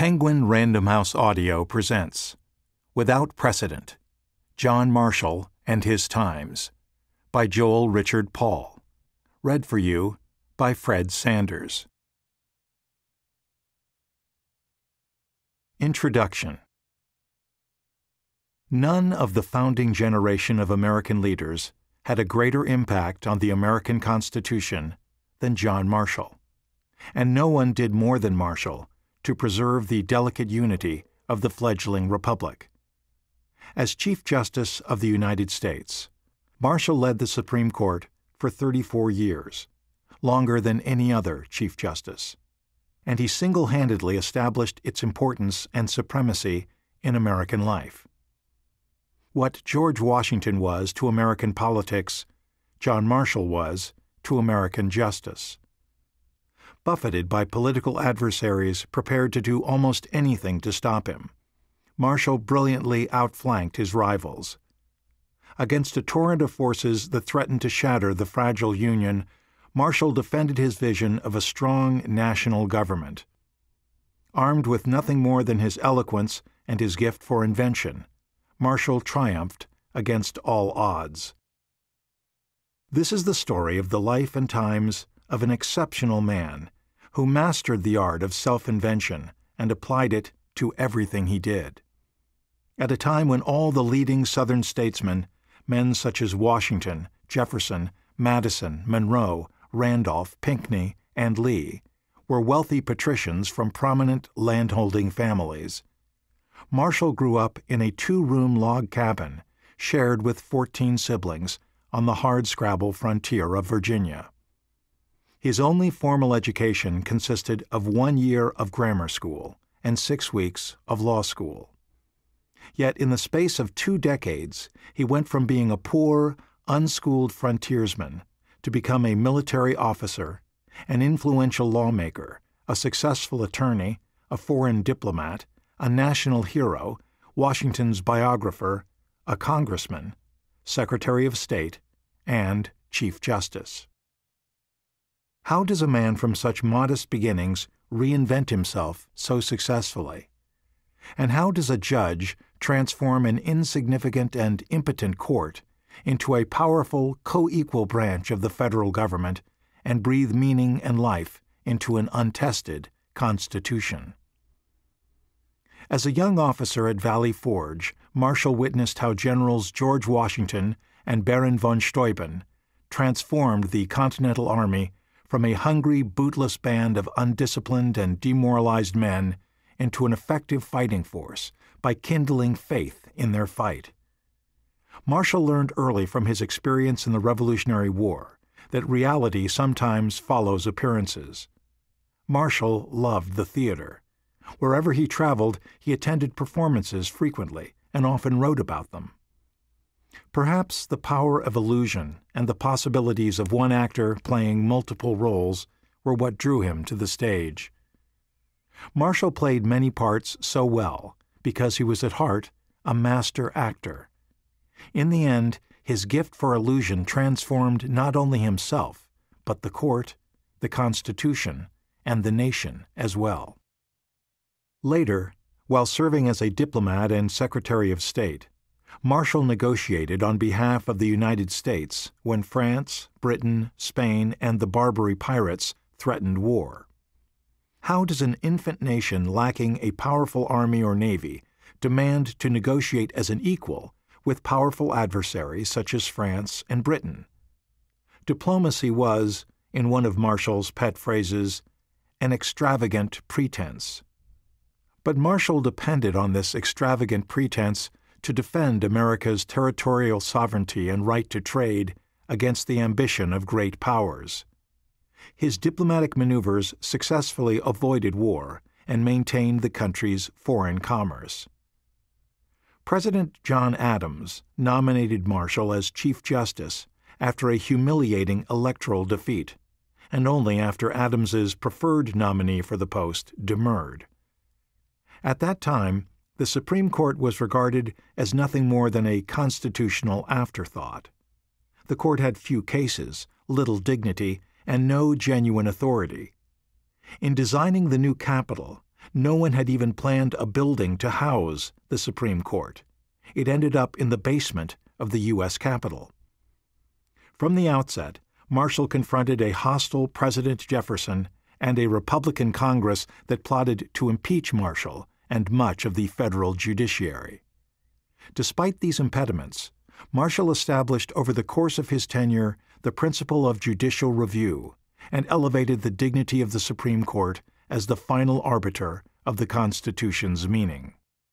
Penguin Random House Audio presents Without Precedent, John Marshall and His Times, by Joel Richard Paul. Read for you by Fred Sanders. Introduction. None of the founding generation of American leaders had a greater impact on the American Constitution than John Marshall, and no one did more than Marshall to preserve the delicate unity of the fledgling republic. As Chief Justice of the United States, Marshall led the Supreme Court for 34 years, longer than any other Chief Justice, and he single-handedly established its importance and supremacy in American life. What George Washington was to American politics, John Marshall was to American justice. Buffeted by political adversaries prepared to do almost anything to stop him, Marshall brilliantly outflanked his rivals. Against a torrent of forces that threatened to shatter the fragile Union, Marshall defended his vision of a strong national government. Armed with nothing more than his eloquence and his gift for invention, Marshall triumphed against all odds. This is the story of the life and times of an exceptional man who mastered the art of self-invention and applied it to everything he did. At a time when all the leading Southern statesmen, men such as Washington, Jefferson, Madison, Monroe, Randolph, Pinckney, and Lee, were wealthy patricians from prominent landholding families, Marshall grew up in a two-room log cabin shared with 14 siblings on the hardscrabble frontier of Virginia. His only formal education consisted of 1 year of grammar school and 6 weeks of law school. Yet in the space of 2 decades, he went from being a poor, unschooled frontiersman to become a military officer, an influential lawmaker, a successful attorney, a foreign diplomat, a national hero, Washington's biographer, a congressman, Secretary of State, and Chief Justice. How does a man from such modest beginnings reinvent himself so successfully? And how does a judge transform an insignificant and impotent court into a powerful, co-equal branch of the federal government and breathe meaning and life into an untested Constitution? As a young officer at Valley Forge, Marshall witnessed how Generals George Washington and Baron von Steuben transformed the Continental Army from a hungry, bootless band of undisciplined and demoralized men into an effective fighting force by kindling faith in their fight. Marshall learned early from his experience in the Revolutionary War that reality sometimes follows appearances. Marshall loved the theater. Wherever he traveled, he attended performances frequently and often wrote about them. Perhaps the power of illusion and the possibilities of one actor playing multiple roles were what drew him to the stage. Marshall played many parts so well because he was at heart a master actor. In the end, his gift for illusion transformed not only himself, but the court, the Constitution, and the nation as well. Later, while serving as a diplomat and Secretary of State, Marshall negotiated on behalf of the United States when France, Britain, Spain, and the Barbary pirates threatened war. How does an infant nation lacking a powerful army or navy demand to negotiate as an equal with powerful adversaries such as France and Britain? Diplomacy was, in one of Marshall's pet phrases, an extravagant pretense. But Marshall depended on this extravagant pretense to defend America's territorial sovereignty and right to trade against the ambition of great powers. His diplomatic maneuvers successfully avoided war and maintained the country's foreign commerce. President John Adams nominated Marshall as Chief Justice after a humiliating electoral defeat, and only after Adams's preferred nominee for the post demurred. At that time, the Supreme Court was regarded as nothing more than a constitutional afterthought. The court had few cases, little dignity, and no genuine authority. In designing the new capital, No one had even planned a building to house the Supreme Court. It ended up in the basement of the U.S. Capitol. From the outset, Marshall confronted a hostile President Jefferson and a Republican Congress that plotted to impeach Marshall and much of the federal judiciary. Despite these impediments, Marshall established over the course of his tenure the principle of judicial review and elevated the dignity of the Supreme Court as the final arbiter of the Constitution's meaning.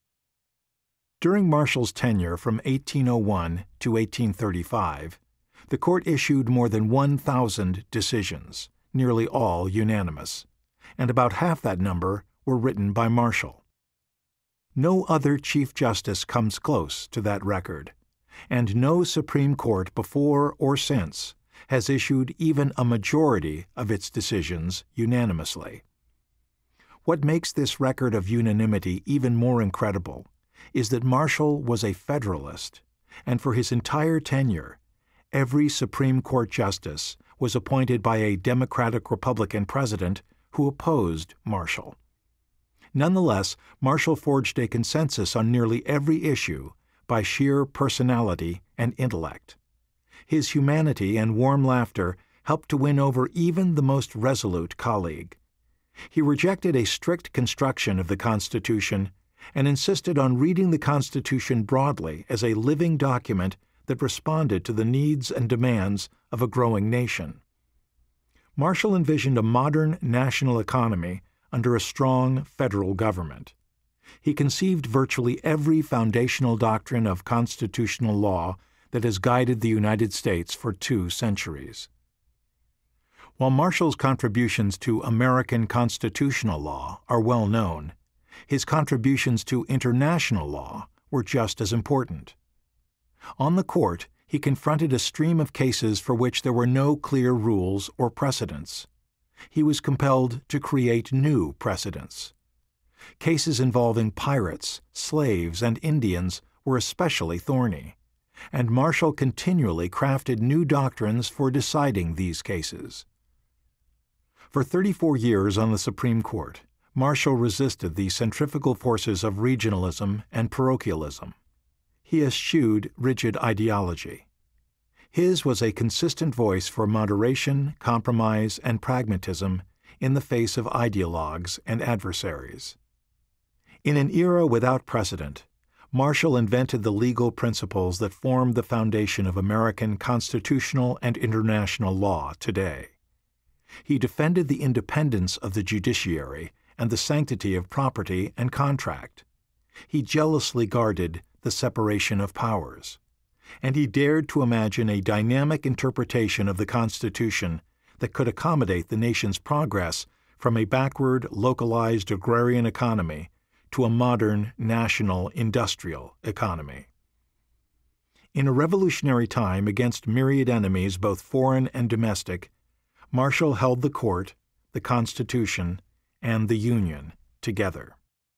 During Marshall's tenure from 1801 to 1835, the court issued more than 1,000 decisions, nearly all unanimous, and about half that number were written by Marshall. No other Chief Justice comes close to that record, and no Supreme Court before or since has issued even a majority of its decisions unanimously. What makes this record of unanimity even more incredible is that Marshall was a Federalist, and for his entire tenure, every Supreme Court justice was appointed by a Democratic-Republican president who opposed Marshall. Nonetheless, Marshall forged a consensus on nearly every issue by sheer personality and intellect. His humanity and warm laughter helped to win over even the most resolute colleague. He rejected a strict construction of the Constitution and insisted on reading the Constitution broadly as a living document that responded to the needs and demands of a growing nation. Marshall envisioned a modern national economy under a strong federal government. He conceived virtually every foundational doctrine of constitutional law that has guided the United States for 2 centuries. While Marshall's contributions to American constitutional law are well known, his contributions to international law were just as important. On the court, he confronted a stream of cases for which there were no clear rules or precedents. He was compelled to create new precedents. Cases involving pirates, slaves, and Indians were especially thorny, and Marshall continually crafted new doctrines for deciding these cases. For 34 years on the Supreme Court, Marshall resisted the centrifugal forces of regionalism and parochialism. He eschewed rigid ideology. His was a consistent voice for moderation, compromise, and pragmatism in the face of ideologues and adversaries. In an era without precedent, Marshall invented the legal principles that form the foundation of American constitutional and international law today. He defended the independence of the judiciary and the sanctity of property and contract. He jealously guarded the separation of powers, and he dared to imagine a dynamic interpretation of the Constitution that could accommodate the nation's progress from a backward, localized agrarian economy to a modern, national, industrial economy. In a revolutionary time against myriad enemies, both foreign and domestic, Marshall held the court, the Constitution, and the Union together.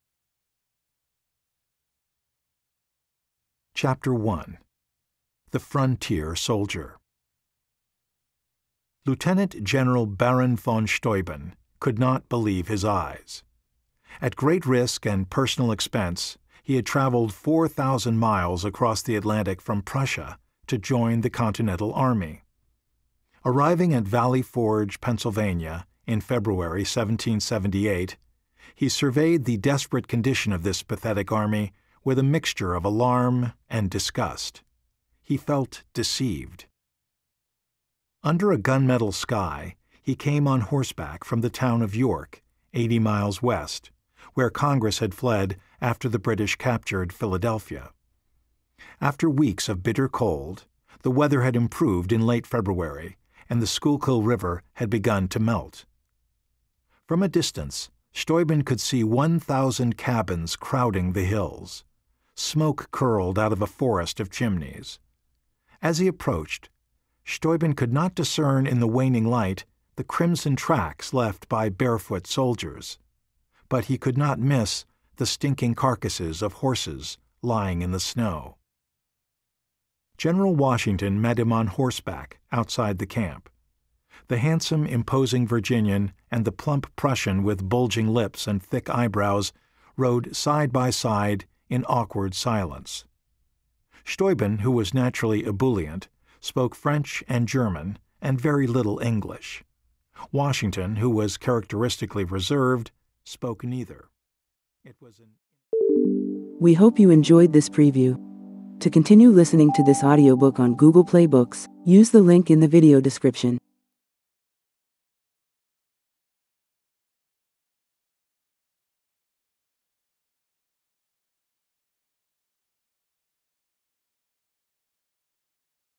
Chapter 1. The Frontier Soldier. Lieutenant General Baron von Steuben could not believe his eyes. At great risk and personal expense, he had traveled 4,000 miles across the Atlantic from Prussia to join the Continental Army. Arriving at Valley Forge, Pennsylvania, in February 1778, he surveyed the desperate condition of this pathetic army with a mixture of alarm and disgust. He felt deceived. Under a gunmetal sky, he came on horseback from the town of York, 80 miles west, where Congress had fled after the British captured Philadelphia. After weeks of bitter cold, the weather had improved in late February, and the Schuylkill River had begun to melt. From a distance, Steuben could see 1,000 cabins crowding the hills. Smoke curled out of a forest of chimneys. As he approached, Steuben could not discern in the waning light the crimson tracks left by barefoot soldiers, but he could not miss the stinking carcasses of horses lying in the snow. General Washington met him on horseback outside the camp. The handsome, imposing Virginian and the plump Prussian with bulging lips and thick eyebrows rode side by side in awkward silence. Steuben, who was naturally ebullient, spoke French and German and very little English. Washington, who was characteristically reserved, spoke neither. We hope you enjoyed this preview. To continue listening to this audiobook on Google Play Books, use the link in the video description.